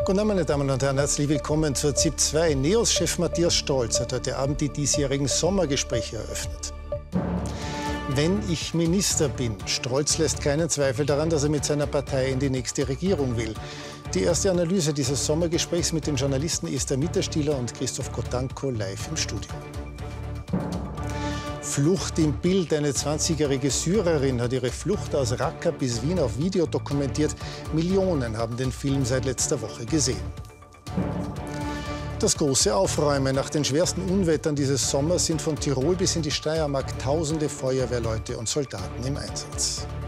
Guten Abend, meine Damen und Herren, herzlich willkommen zur ZIP 2. NEOS-Chef Matthias Stolz hat heute Abend die diesjährigen Sommergespräche eröffnet. Wenn ich Minister bin, Stolz lässt keinen Zweifel daran, dass er mit seiner Partei in die nächste Regierung will. Die erste Analyse dieses Sommergesprächs mit den Journalisten Esther Mitterstihler und Christoph Kotanko live im Studio. Flucht im Bild. Eine 20-jährige Syrerin hat ihre Flucht aus Raqqa bis Wien auf Video dokumentiert. Millionen haben den Film seit letzter Woche gesehen. Das große Aufräumen. Nach den schwersten Unwettern dieses Sommers sind von Tirol bis in die Steiermark tausende Feuerwehrleute und Soldaten im Einsatz.